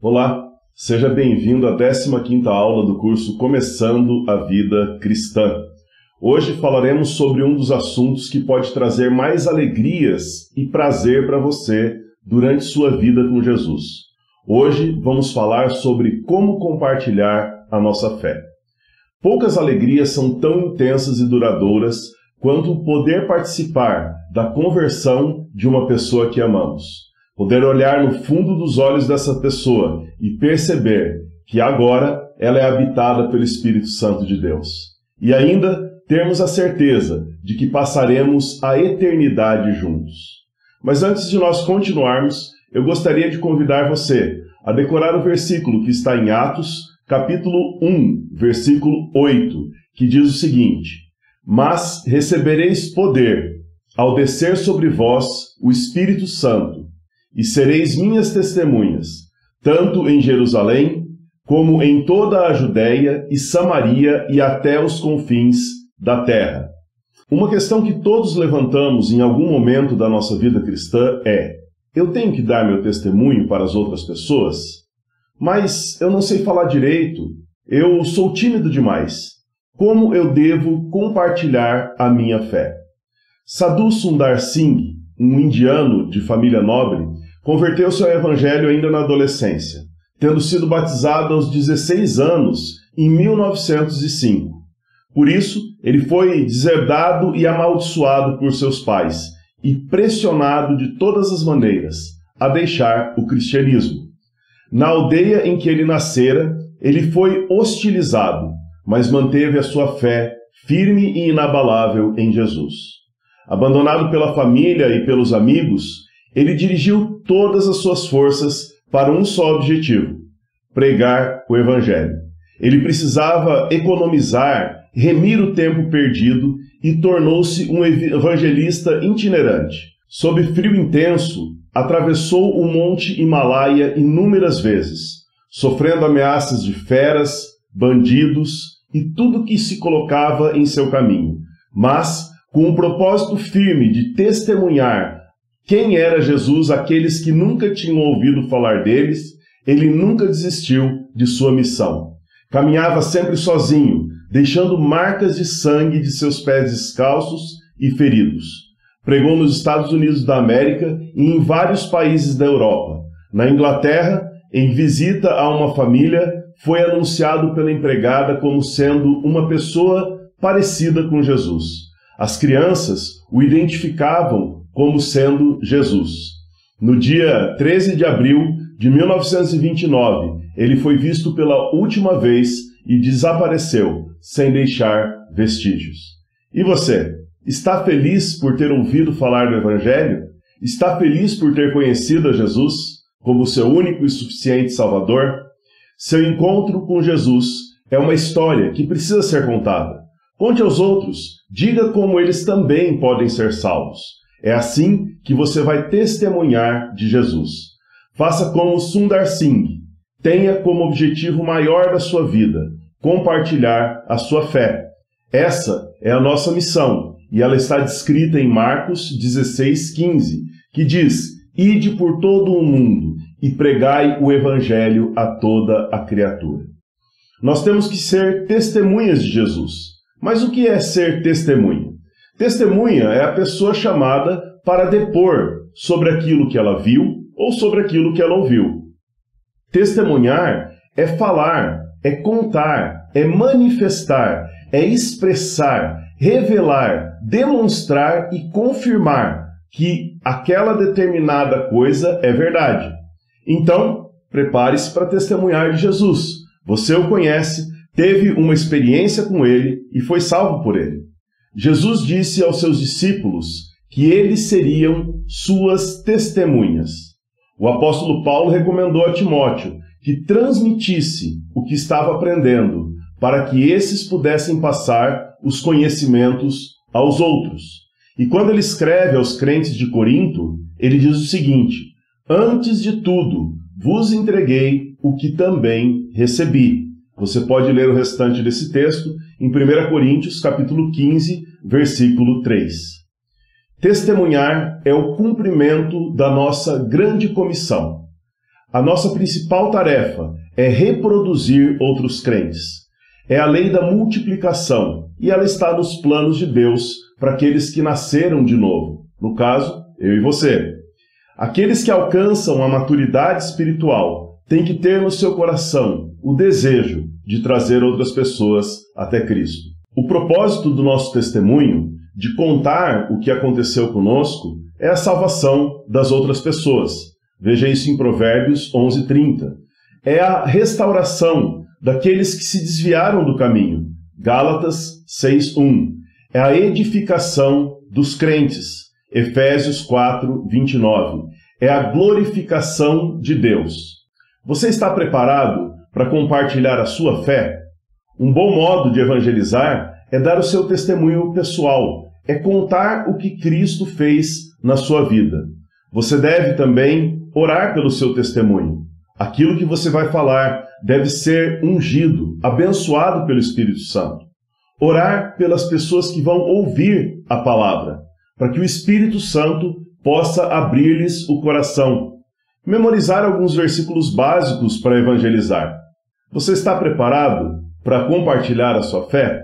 Olá, seja bem-vindo à 15ª aula do curso Começando a Vida Cristã. Hoje falaremos sobre um dos assuntos que pode trazer mais alegrias e prazer para você durante sua vida com Jesus. Hoje vamos falar sobre como compartilhar a nossa fé. Poucas alegrias são tão intensas e duradouras quanto o poder participar da conversão de uma pessoa que amamos. Poder olhar no fundo dos olhos dessa pessoa e perceber que agora ela é habitada pelo Espírito Santo de Deus. E ainda termos a certeza de que passaremos a eternidade juntos. Mas antes de nós continuarmos, eu gostaria de convidar você a decorar o versículo que está em Atos, capítulo 1, versículo 8, que diz o seguinte: Mas recebereis poder ao descer sobre vós o Espírito Santo, e sereis minhas testemunhas, tanto em Jerusalém, como em toda a Judéia e Samaria e até os confins da terra. Uma questão que todos levantamos em algum momento da nossa vida cristã é: eu tenho que dar meu testemunho para as outras pessoas? Mas eu não sei falar direito, eu sou tímido demais. Como eu devo compartilhar a minha fé? Sadhu Sundar Singh, um indiano de família nobre, converteu-se ao Evangelho ainda na adolescência, tendo sido batizado aos 16 anos, em 1905. Por isso, ele foi deserdado e amaldiçoado por seus pais, e pressionado de todas as maneiras a deixar o cristianismo. Na aldeia em que ele nascera, ele foi hostilizado, mas manteve a sua fé firme e inabalável em Jesus. Abandonado pela família e pelos amigos, ele dirigiu todas as suas forças para um só objetivo: pregar o Evangelho. Ele precisava economizar, remir o tempo perdido e tornou-se um evangelista itinerante. Sob frio intenso, atravessou o Monte Himalaia inúmeras vezes, sofrendo ameaças de feras, bandidos e tudo que se colocava em seu caminho, mas com um propósito firme de testemunhar quem era Jesus àqueles que nunca tinham ouvido falar deles. Ele nunca desistiu de sua missão. Caminhava sempre sozinho, deixando marcas de sangue de seus pés descalços e feridos. Pregou nos Estados Unidos da América e em vários países da Europa. Na Inglaterra, em visita a uma família, foi anunciado pela empregada como sendo uma pessoa parecida com Jesus. As crianças o identificavam como sendo Jesus. No dia 13 de abril de 1929, ele foi visto pela última vez e desapareceu, sem deixar vestígios. E você, está feliz por ter ouvido falar do Evangelho? Está feliz por ter conhecido a Jesus como seu único e suficiente Salvador? Seu encontro com Jesus é uma história que precisa ser contada. Conte aos outros, diga como eles também podem ser salvos. É assim que você vai testemunhar de Jesus. Faça como Sundar Singh. Tenha como objetivo maior da sua vida compartilhar a sua fé. Essa é a nossa missão, e ela está descrita em Marcos 16:15, que diz: Ide por todo o mundo e pregai o Evangelho a toda a criatura. Nós temos que ser testemunhas de Jesus. Mas o que é ser testemunha? Testemunha é a pessoa chamada para depor sobre aquilo que ela viu ou sobre aquilo que ela ouviu. Testemunhar é falar, é contar, é manifestar, é expressar, revelar, demonstrar e confirmar que aquela determinada coisa é verdade. Então, prepare-se para testemunhar de Jesus. Você o conhece, teve uma experiência com ele e foi salvo por ele. Jesus disse aos seus discípulos que eles seriam suas testemunhas. O apóstolo Paulo recomendou a Timóteo que transmitisse o que estava aprendendo, para que esses pudessem passar os conhecimentos aos outros. E quando ele escreve aos crentes de Corinto, ele diz o seguinte: Antes de tudo, vos entreguei o que também recebi. Você pode ler o restante desse texto em 1 Coríntios, capítulo 15, versículo 3. Testemunhar é o cumprimento da nossa grande comissão. a nossa principal tarefa é reproduzir outros crentes. É a lei da multiplicação, e ela está nos planos de Deus para aqueles que nasceram de novo. No caso, eu e você. Aqueles que alcançam a maturidade espiritual têm que ter no seu coração o desejo de trazer outras pessoas até Cristo. O propósito do nosso testemunho, de contar o que aconteceu conosco, é a salvação das outras pessoas. Veja isso em Provérbios 11:30. É a restauração daqueles que se desviaram do caminho. Gálatas 6:1. É a edificação dos crentes. Efésios 4:29. É a glorificação de Deus. Você está preparado para compartilhar a sua fé? Um bom modo de evangelizar é dar o seu testemunho pessoal, é contar o que Cristo fez na sua vida. Você deve também orar pelo seu testemunho. Aquilo que você vai falar deve ser ungido, abençoado pelo Espírito Santo. Orar pelas pessoas que vão ouvir a palavra, para que o Espírito Santo possa abrir-lhes o coração. Memorizar alguns versículos básicos para evangelizar. Você está preparado para compartilhar a sua fé?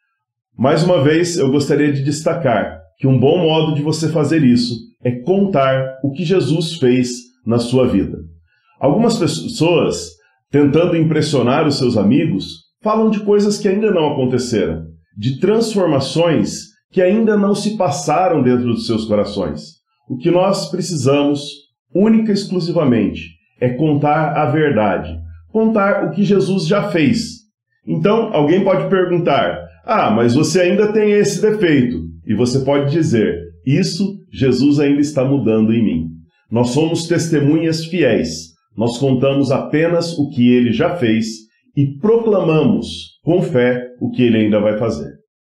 Mais uma vez, eu gostaria de destacar que um bom modo de você fazer isso é contar o que Jesus fez na sua vida. Algumas pessoas, tentando impressionar os seus amigos, falam de coisas que ainda não aconteceram, de transformações que ainda não se passaram dentro dos seus corações. O que nós precisamos, única e exclusivamente, é contar a verdade, contar o que Jesus já fez. Então, alguém pode perguntar: mas você ainda tem esse defeito. E você pode dizer: isso Jesus ainda está mudando em mim. Nós somos testemunhas fiéis. Nós contamos apenas o que ele já fez e proclamamos com fé o que ele ainda vai fazer.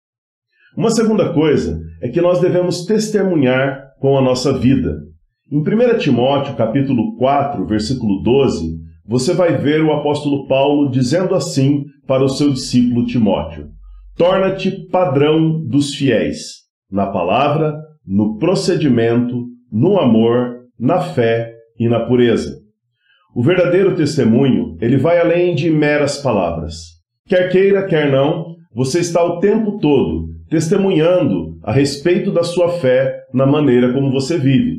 Uma segunda coisa é que nós devemos testemunhar com a nossa vida. Em 1 Timóteo, capítulo 4, versículo 12, você vai ver o apóstolo Paulo dizendo assim para o seu discípulo Timóteo: torna-te padrão dos fiéis, na palavra, no procedimento, no amor, na fé e na pureza. O verdadeiro testemunho, ele vai além de meras palavras. Quer queira, quer não, você está o tempo todo testemunhando a respeito da sua fé na maneira como você vive.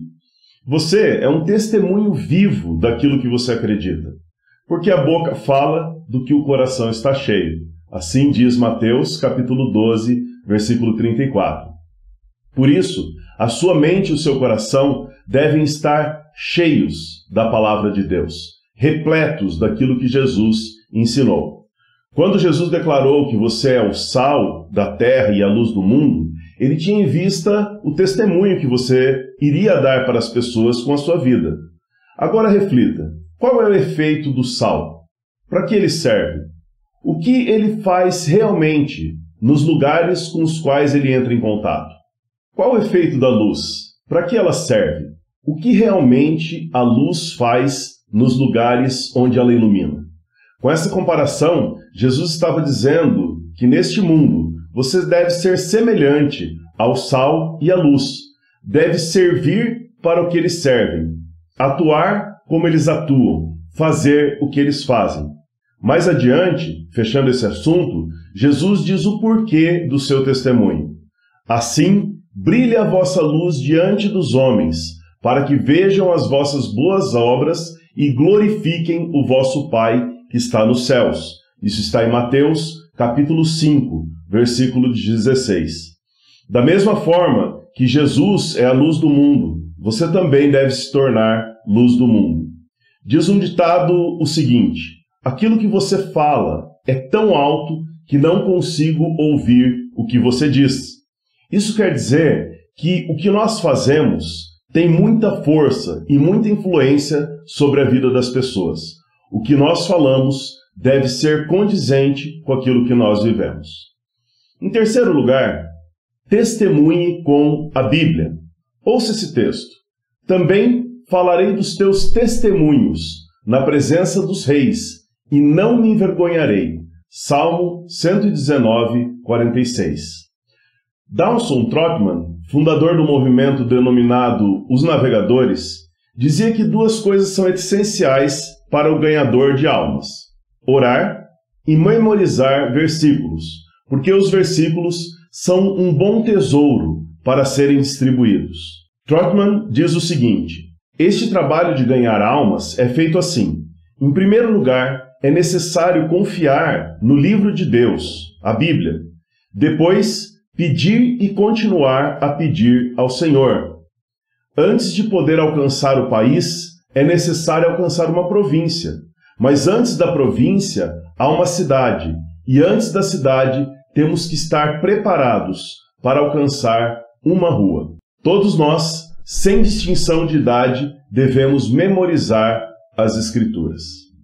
Você é um testemunho vivo daquilo que você acredita, porque a boca fala do que o coração está cheio. Assim diz Mateus, capítulo 12, versículo 34. Por isso, a sua mente e o seu coração devem estar cheios da palavra de Deus, repletos daquilo que Jesus ensinou. Quando Jesus declarou que você é o sal da terra e a luz do mundo, ele tinha em vista o testemunho que você iria dar para as pessoas com a sua vida. Agora reflita, qual é o efeito do sal? Para que ele serve? O que ele faz realmente nos lugares com os quais ele entra em contato? Qual o efeito da luz? Para que ela serve? O que realmente a luz faz nos lugares onde ela ilumina? Com essa comparação, Jesus estava dizendo que neste mundo você deve ser semelhante ao sal e à luz. Deve servir para o que eles servem, atuar como eles atuam, fazer o que eles fazem. Mais adiante, fechando esse assunto, Jesus diz o porquê do seu testemunho. Assim, brilhe a vossa luz diante dos homens, para que vejam as vossas boas obras e glorifiquem o vosso Pai que está nos céus. Isso está em Mateus, capítulo 5, versículo 16. Da mesma forma que Jesus é a luz do mundo, você também deve se tornar luz do mundo. Diz um ditado o seguinte: aquilo que você fala é tão alto que não consigo ouvir o que você diz. Isso quer dizer que o que nós fazemos tem muita força e muita influência sobre a vida das pessoas. O que nós falamos deve ser condizente com aquilo que nós vivemos. Em terceiro lugar, testemunhe com a Bíblia. Ouça esse texto. Também falarei dos teus testemunhos na presença dos reis, e não me envergonharei. Salmo 119, 46. Dawson Trotman, fundador do movimento denominado Os Navegadores, dizia que duas coisas são essenciais para o ganhador de almas: orar e memorizar versículos, porque os versículos são um bom tesouro para serem distribuídos. Trotman diz o seguinte: este trabalho de ganhar almas é feito assim. Em primeiro lugar, é necessário confiar no livro de Deus, a Bíblia. Depois, pedir e continuar a pedir ao Senhor. Antes de poder alcançar o país, é necessário alcançar uma província. Mas antes da província, há uma cidade. E antes da cidade, temos que estar preparados para alcançar uma rua. Todos nós, sem distinção de idade, devemos memorizar as Escrituras.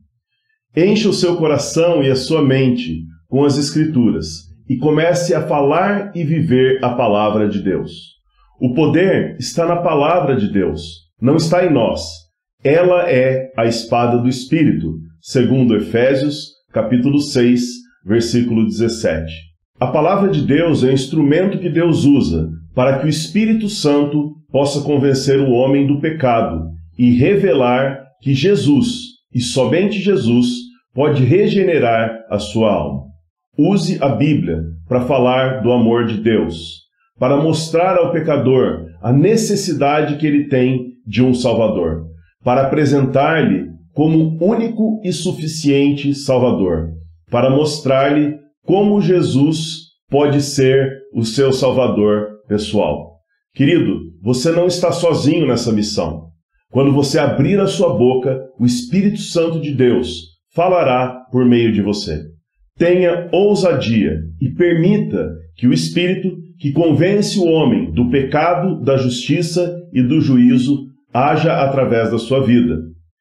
Encha o seu coração e a sua mente com as Escrituras e comece a falar e viver a palavra de Deus. O poder está na palavra de Deus, não está em nós. Ela é a espada do Espírito, segundo Efésios, capítulo 6, versículo 17. A palavra de Deus é o instrumento que Deus usa para que o Espírito Santo possa convencer o homem do pecado e revelar que Jesus, e somente Jesus, pode regenerar a sua alma. Use a Bíblia para falar do amor de Deus, para mostrar ao pecador a necessidade que ele tem de um Salvador, para apresentar-lhe como único e suficiente Salvador, para mostrar-lhe como Jesus pode ser o seu Salvador pessoal. Querido, você não está sozinho nessa missão. Quando você abrir a sua boca, o Espírito Santo de Deus falará por meio de você. Tenha ousadia e permita que o Espírito, que convence o homem do pecado, da justiça e do juízo, haja através da sua vida.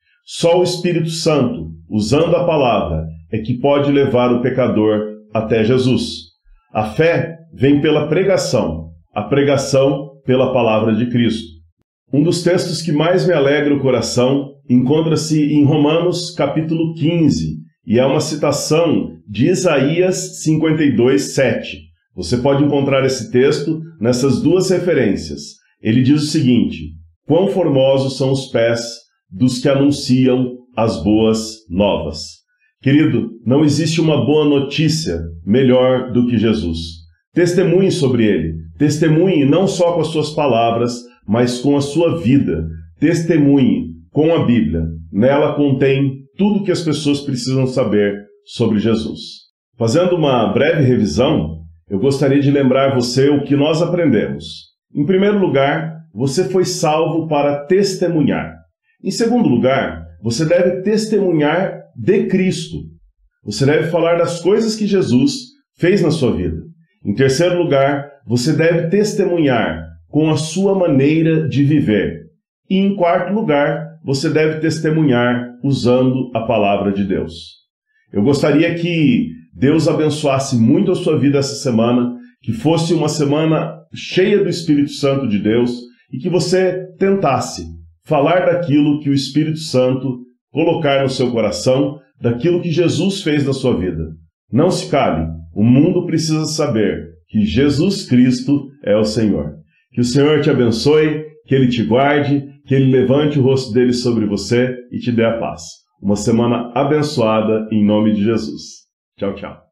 Só o Espírito Santo, usando a palavra, é que pode levar o pecador até Jesus. A fé vem pela pregação, a pregação pela palavra de Cristo. Um dos textos que mais me alegra o coração encontra-se em Romanos capítulo 15, e é uma citação de Isaías 52, 7. Você pode encontrar esse texto nessas duas referências. Ele diz o seguinte: quão formosos são os pés dos que anunciam as boas novas. Querido, não existe uma boa notícia melhor do que Jesus. Testemunhe sobre ele. Testemunhe não só com as suas palavras, mas com a sua vida. Testemunhe com a Bíblia. Nela contém tudo o que as pessoas precisam saber sobre Jesus. Fazendo uma breve revisão, eu gostaria de lembrar você o que nós aprendemos. Em primeiro lugar, você foi salvo para testemunhar. Em segundo lugar, você deve testemunhar de Cristo. Você deve falar das coisas que Jesus fez na sua vida. Em terceiro lugar, você deve testemunhar com a sua maneira de viver. E em quarto lugar, você deve testemunhar usando a palavra de Deus. Eu gostaria que Deus abençoasse muito a sua vida essa semana, que fosse uma semana cheia do Espírito Santo de Deus e que você tentasse falar daquilo que o Espírito Santo colocar no seu coração, daquilo que Jesus fez na sua vida. Não se cale, o mundo precisa saber que Jesus Cristo é o Senhor. Que o Senhor te abençoe, que Ele te guarde, que Ele levante o rosto dele sobre você e te dê a paz. Uma semana abençoada em nome de Jesus. Tchau, tchau.